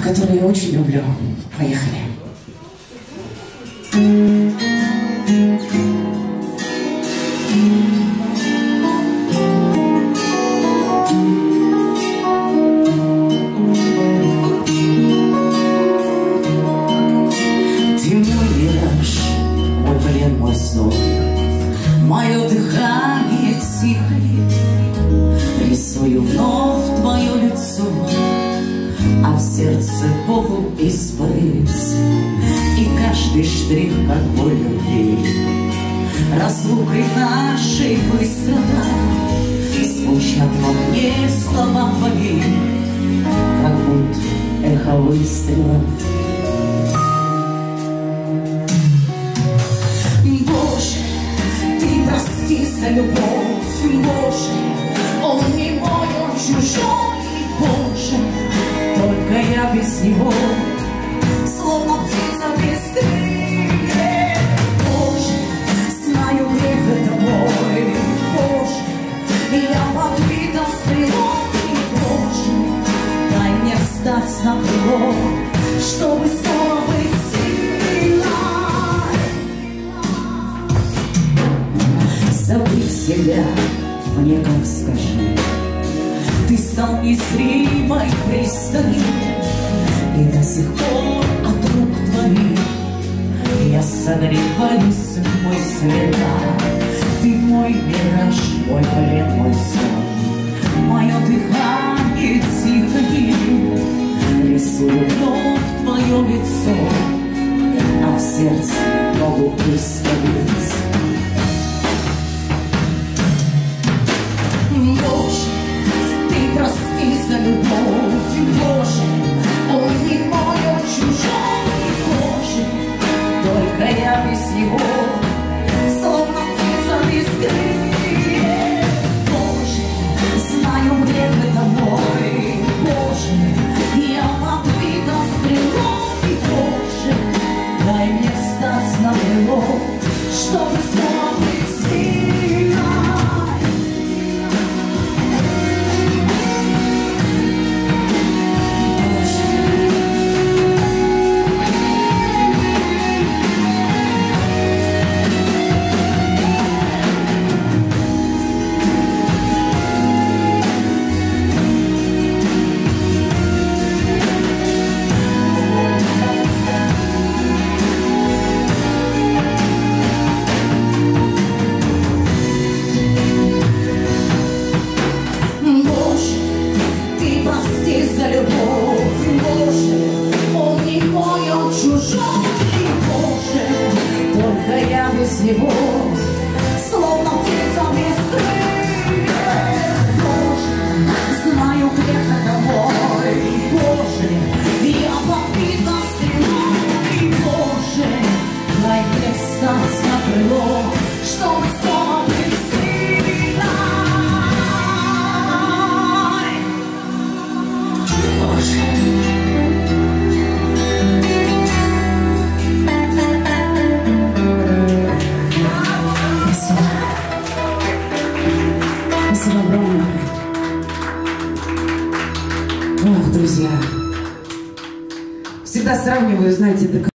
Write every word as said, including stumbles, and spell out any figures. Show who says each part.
Speaker 1: которую я очень люблю. Поехали. Ты мой мираж, мой плен, мой сон, мое дыхание тихое, рисую вновь твое лицо, а в сердце полу испарится, и каждый штрих, как боль любви, разлукой нашей выстрадал, звучат во мне слова твои, как будто эхо выстрелов. Боже, ты прости за любовь, Боже, он не мой, он чужой, Боже, только я без него, словно птица без крыльев. Боже, знаю, грех это мой, Боже, я подбита стрелой, Боже, дай мне встать на крыло, чтобы снова быть сильной. Забыть себя мне, как скажи, ты стал незримой пристани, и до сих пор от рук твоих я согреваюсь в мой света. Ты мой мираж, мой плен, мой сон, мое дыхание тихое, рисую вновь твое лицо, а в сердце могу исповедать. Боже, ты прости за любовь, Боже, он не мой, он чужой, Боже, только я без него, словно птица без крыльев. Боже, знаю, грех это мой, Боже, я подбита стрелой, Боже, дай мне встать на крыло, чтобы снова быть сильной. За любовь, Боже, он не мой, он чужой, Боже, только я без него, словно птица без крыльев. Боже, знаю, грех это мой, Боже, я подбита стрелой, Боже, дай мне встать на крыло, чтобы снова быть сильной. Спасибо огромное. Ох, друзья, всегда сравниваю, знаете,